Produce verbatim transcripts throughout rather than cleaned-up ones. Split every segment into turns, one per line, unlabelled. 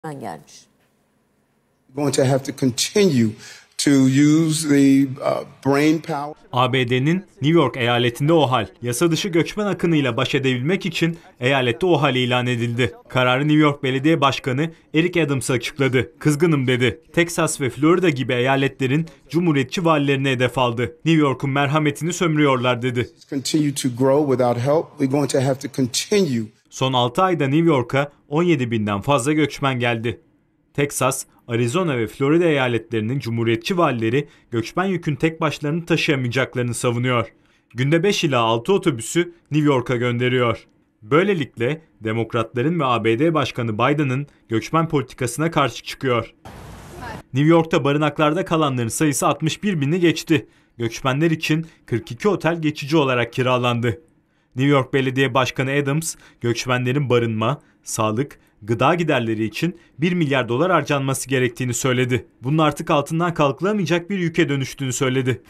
gelmiş.
Going to have to continue to use the uh, brain power.
A B D'nin New York eyaletinde OHAL, yasa dışı göçmen akınıyla baş edebilmek için eyalette OHAL ilan edildi. Kararı New York Belediye Başkanı Eric Adams açıkladı. Kızgınım dedi. Texas ve Florida gibi eyaletlerin cumhuriyetçi valilerini hedef aldı. New York'un merhametini sömürüyorlar dedi.
Continue to grow without help. We're going to have to continue.
Son altı ayda New York'a on yedi binden fazla göçmen geldi. Texas, Arizona ve Florida eyaletlerinin cumhuriyetçi valileri göçmen yükün tek başlarını taşıyamayacaklarını savunuyor. Günde beş ila altı otobüsü New York'a gönderiyor. Böylelikle Demokratların ve A B D Başkanı Biden'ın göçmen politikasına karşı çıkıyor. New York'ta barınaklarda kalanların sayısı altmış bir bini geçti. Göçmenler için kırk iki otel geçici olarak kiralandı. New York Belediye Başkanı Adams, göçmenlerin barınma, sağlık, gıda giderleri için bir milyar dolar harcanması gerektiğini söyledi. Bunun artık altından kalkılamayacak bir yüke dönüştüğünü söyledi.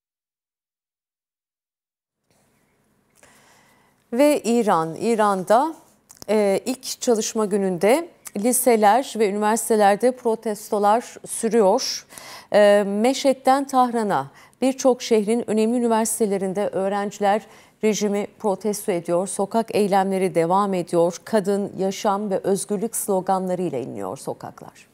Ve İran, İran'da e, ilk çalışma gününde liseler ve üniversitelerde protestolar sürüyor. E, Meşhed'den Tahran'a birçok şehrin önemli üniversitelerinde öğrenciler rejimi protesto ediyor. Sokak eylemleri devam ediyor. Kadın, yaşam ve özgürlük sloganlarıyla inliyor sokaklar.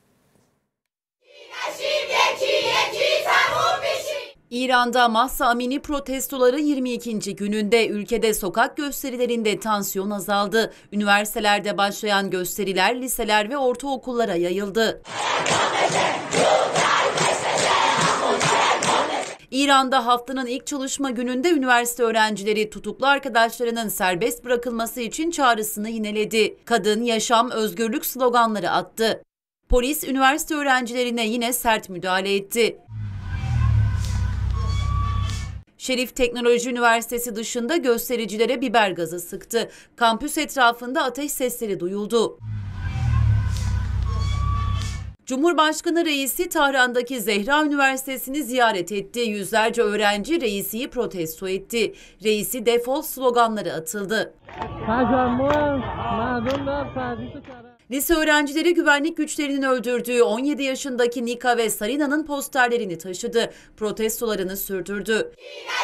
İran'da Mahsa Amini protestoları yirmi ikinci gününde ülkede sokak gösterilerinde tansiyon azaldı. Üniversitelerde başlayan gösteriler liseler ve ortaokullara yayıldı. İran'da haftanın ilk çalışma gününde üniversite öğrencileri tutuklu arkadaşlarının serbest bırakılması için çağrısını yineledi. Kadın, yaşam, özgürlük sloganları attı. Polis üniversite öğrencilerine yine sert müdahale etti. Şerif Teknoloji Üniversitesi dışında göstericilere biber gazı sıktı. Kampüs etrafında ateş sesleri duyuldu. Cumhurbaşkanı Reisi Tahran'daki Zehra Üniversitesi'ni ziyaret etti. Yüzlerce öğrenci Reisi'yi protesto etti. Reisi defol sloganları atıldı. Lise öğrencileri güvenlik güçlerinin öldürdüğü on yedi yaşındaki Nika ve Sarina'nın posterlerini taşıdı. Protestolarını sürdürdü.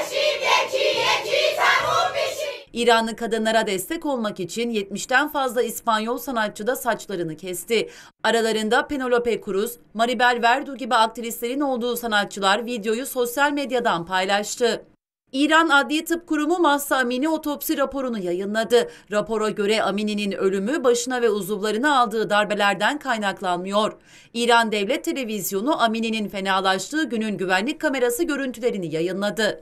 İranlı kadınlara destek olmak için yetmişten fazla İspanyol sanatçı da saçlarını kesti. Aralarında Penelope Cruz, Maribel Verdú gibi aktrislerin olduğu sanatçılar videoyu sosyal medyadan paylaştı. İran Adli Tıp Kurumu Mahsa Amini otopsi raporunu yayınladı. Rapora göre Amini'nin ölümü başına ve uzuvlarına aldığı darbelerden kaynaklanmıyor. İran Devlet Televizyonu Amini'nin fenalaştığı günün güvenlik kamerası görüntülerini yayınladı.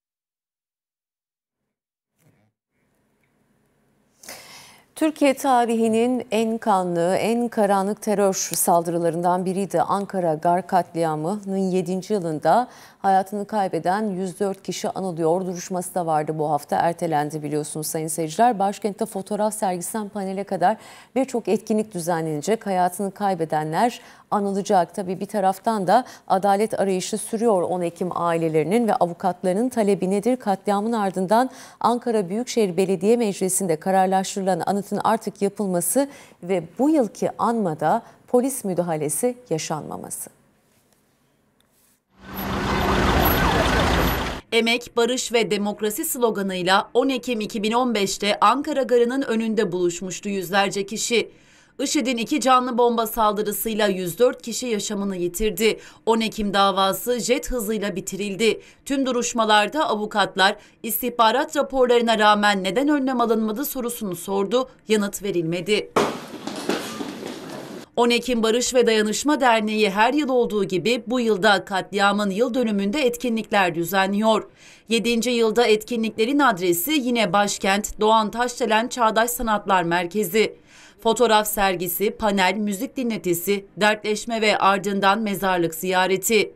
Türkiye tarihinin en kanlı, en karanlık terör saldırılarından biriydi. Ankara Gar katliamının yedinci yılında hayatını kaybeden yüz dört kişi anılıyor. Duruşması da vardı bu hafta, ertelendi biliyorsunuz sayın seyirciler. Başkentte fotoğraf sergisinden panele kadar birçok etkinlik düzenlenecek. Hayatını kaybedenler anılacak. Tabii bir taraftan da adalet arayışı sürüyor. on Ekim ailelerinin ve avukatlarının talebi nedir? Katliamın ardından Ankara Büyükşehir Belediye Meclisi'nde kararlaştırılan anıtın artık yapılması ve bu yılki anmada polis müdahalesi yaşanmaması.
Emek, barış ve demokrasi sloganıyla on Ekim iki bin on beş'te Ankara Garı'nın önünde buluşmuştu yüzlerce kişi. IŞİD'in iki canlı bomba saldırısıyla yüz dört kişi yaşamını yitirdi. on Ekim davası jet hızıyla bitirildi. Tüm duruşmalarda avukatlar istihbarat raporlarına rağmen neden önlem alınmadı sorusunu sordu, yanıt verilmedi. on Ekim Barış ve Dayanışma Derneği her yıl olduğu gibi bu yılda katliamın yıl dönümünde etkinlikler düzenliyor. yedinci yılda etkinliklerin adresi yine başkent Doğan Taşdelen Çağdaş Sanatlar Merkezi. Fotoğraf sergisi, panel, müzik dinletisi, dertleşme ve ardından mezarlık ziyareti.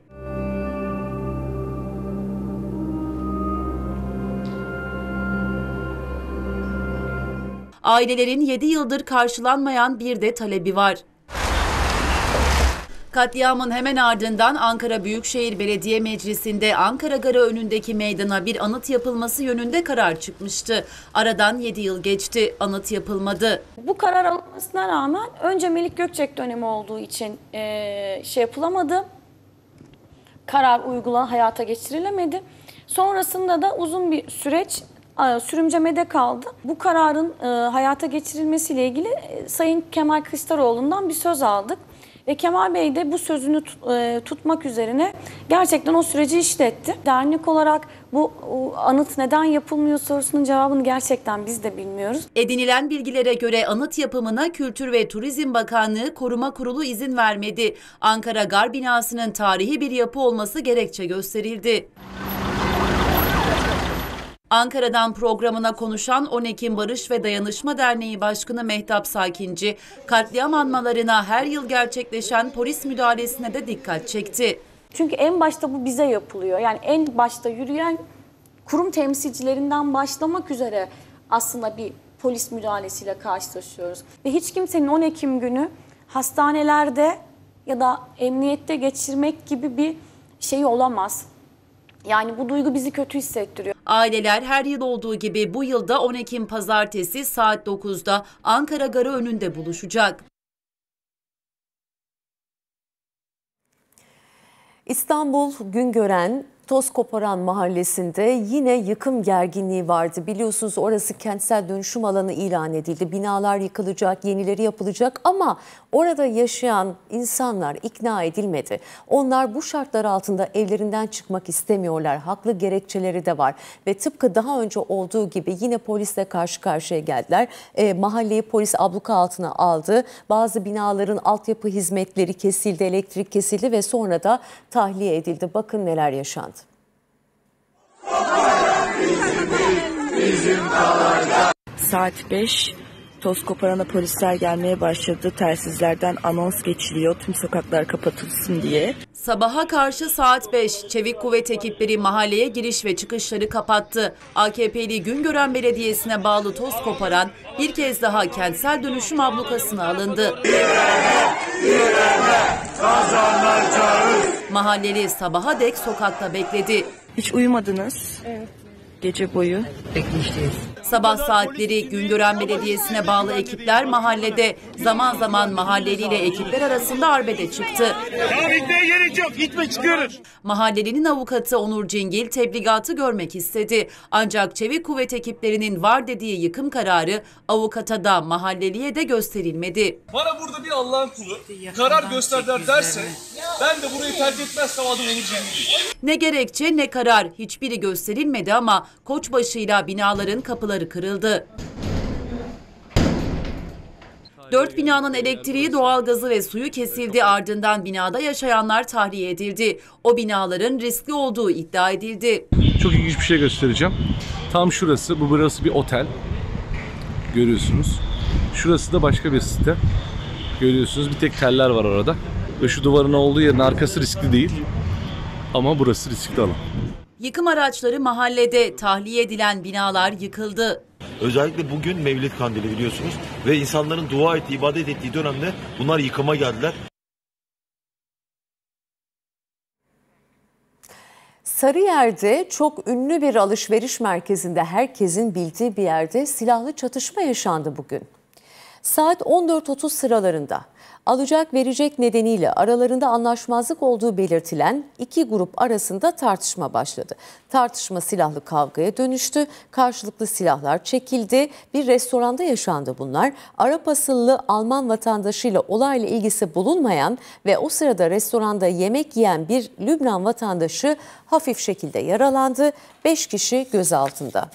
Ailelerin yedi yıldır karşılanmayan bir de talebi var. Katliamın hemen ardından Ankara Büyükşehir Belediye Meclisi'nde Ankara Garı önündeki meydana bir anıt yapılması yönünde karar çıkmıştı. Aradan yedi yıl geçti, anıt yapılmadı.
Bu karar alınmasına rağmen önce Melik Gökçek dönemi olduğu için e, şey yapılamadı. Karar uygula hayata geçirilemedi. Sonrasında da uzun bir süreç e, sürümcemede kaldı. Bu kararın e, hayata geçirilmesiyle ilgili e, Sayın Kemal Kılıçdaroğlu'ndan bir söz aldık. Ve Kemal Bey de bu sözünü tut, e, tutmak üzerine gerçekten o süreci işletti. Dernek olarak bu anıt neden yapılmıyor sorusunun cevabını gerçekten biz de bilmiyoruz.
Edinilen bilgilere göre anıt yapımına Kültür ve Turizm Bakanlığı Koruma Kurulu izin vermedi. Ankara Gar binasının tarihi bir yapı olması gerekçe gösterildi. Ankara'dan programına konuşan on Ekim Barış ve Dayanışma Derneği Başkanı Mehtap Sakinci, katliam anmalarına her yıl gerçekleşen polis müdahalesine de dikkat çekti.
Çünkü en başta bu bize yapılıyor. Yani en başta yürüyen kurum temsilcilerinden başlamak üzere aslında bir polis müdahalesiyle karşılaşıyoruz. Ve hiç kimsenin on Ekim günü hastanelerde ya da emniyette geçirmek gibi bir şey olamaz. Yani bu duygu bizi kötü hissettiriyor.
Aileler her yıl olduğu gibi bu yılda on Ekim Pazartesi saat dokuzda Ankara Garı önünde buluşacak.
İstanbul Güngören Tozkoparan mahallesinde yine yıkım gerginliği vardı. Biliyorsunuz orası kentsel dönüşüm alanı ilan edildi. Binalar yıkılacak, yenileri yapılacak ama orada yaşayan insanlar ikna edilmedi. Onlar bu şartlar altında evlerinden çıkmak istemiyorlar. Haklı gerekçeleri de var ve tıpkı daha önce olduğu gibi yine polisle karşı karşıya geldiler. E, mahalleyi polis abluka altına aldı. Bazı binaların altyapı hizmetleri kesildi, elektrik kesildi ve sonra da tahliye edildi. Bakın neler yaşandı.
Saat beş, Tozkoparan'a polisler gelmeye başladı. Telsizlerden anons geçiliyor tüm sokaklar kapatılsın diye.
Sabaha karşı saat beş, Çevik Kuvvet ekipleri mahalleye giriş ve çıkışları kapattı. A K P'li Güngören Belediyesi'ne bağlı Tozkoparan bir kez daha kentsel dönüşüm ablukasına alındı. Mahalleli sabaha dek sokakta bekledi.
Hiç uyumadınız. Evet. Gece boyu beklemişteyiz.
Sabah saatleri Güngören Belediyesi'ne bağlı ekipler mahallede, zaman zaman mahalleliyle ekipler arasında arbede çıktı.
Ya gitmeye gerek yok, gitme çıkıyoruz.
Mahallelinin avukatı Onur Cingil tebligatı görmek istedi. Ancak Çevik Kuvvet ekiplerinin var dediği yıkım kararı avukata da mahalleliye de gösterilmedi.
Bana burada bir Allah'ın kulu karar gösterdiler derse ben de burayı terk etmezsem adım Onur Cingil.
Ne gerekçe ne karar hiçbiri gösterilmedi ama Koçbaşı'yla binaların kapıları kırıldı. Dört binanın elektriği, doğalgazı ve suyu kesildi, ardından binada yaşayanlar tahliye edildi. O binaların riskli olduğu iddia edildi.
Çok ilginç bir şey göstereceğim. Tam şurası, bu burası bir otel. Görüyorsunuz. Şurası da başka bir site. Görüyorsunuz, bir tek teller var orada. Ve şu duvarın olduğu yerin arkası riskli değil. Ama burası riskli alan.
Yıkım araçları mahallede, tahliye edilen binalar yıkıldı.
Özellikle bugün Mevlid Kandili biliyorsunuz ve insanların dua ettiği, ibadet ettiği dönemde bunlar yıkıma geldiler.
Sarıyer'de çok ünlü bir alışveriş merkezinde herkesin bildiği bir yerde silahlı çatışma yaşandı bugün. Saat on dört otuz sıralarında alacak verecek nedeniyle aralarında anlaşmazlık olduğu belirtilen iki grup arasında tartışma başladı. Tartışma silahlı kavgaya dönüştü. Karşılıklı silahlar çekildi. Bir restoranda yaşandı bunlar. Arap asıllı Alman vatandaşıyla olayla ilgisi bulunmayan ve o sırada restoranda yemek yiyen bir Lübnan vatandaşı hafif şekilde yaralandı. Beş kişi gözaltında.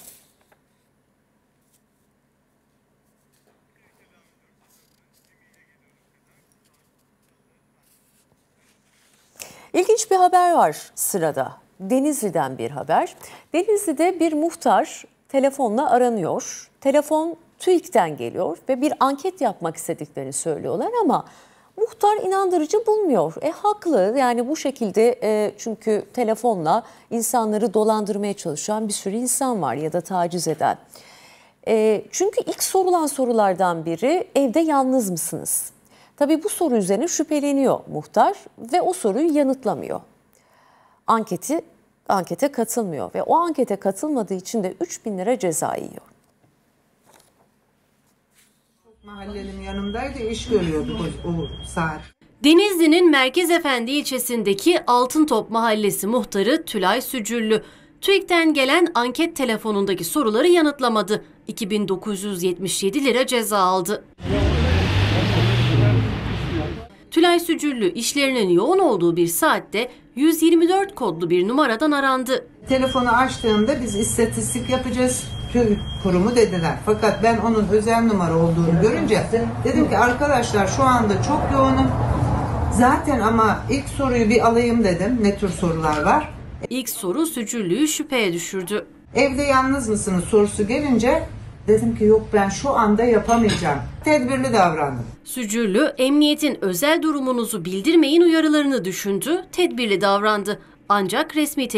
İlginç bir haber var sırada. Denizli'den bir haber. Denizli'de bir muhtar telefonla aranıyor. Telefon TÜİK'ten geliyor ve bir anket yapmak istediklerini söylüyorlar ama muhtar inandırıcı bulmuyor. E haklı, yani bu şekilde e, çünkü telefonla insanları dolandırmaya çalışan bir sürü insan var ya da taciz eden. E, çünkü ilk sorulan sorulardan biri evde yalnız mısınız? Tabii bu soru üzerine şüpheleniyor muhtar ve o soruyu yanıtlamıyor. Anketi ankete katılmıyor ve o ankete katılmadığı için de üç bin lira ceza yiyor.
Mahallenin yanındaydı, iş görüyorduk o, o saat.
Denizli'nin Merkezefendi ilçesindeki Altıntop Mahallesi muhtarı Tülay Sücüllü, TÜİK'ten gelen anket telefonundaki soruları yanıtlamadı. iki bin dokuz yüz yetmiş yedi lira ceza aldı. Tülay Sücüllü işlerinin yoğun olduğu bir saatte yüz yirmi dört kodlu bir numaradan arandı.
Telefonu açtığımda biz istatistik yapacağız TÜİK kurumu dediler. Fakat ben onun özel numara olduğunu görünce dedim ki arkadaşlar şu anda çok yoğunum. Zaten ama ilk soruyu bir alayım dedim. Ne tür sorular var?
İlk soru Sücüllü'yü şüpheye düşürdü.
Evde yalnız mısınız sorusu gelince dedim ki yok ben şu anda yapamayacağım. Tedbirli davrandım.
Sücüllü, emniyetin özel durumunuzu bildirmeyin uyarılarını düşündü, tedbirli davrandı. Ancak resmi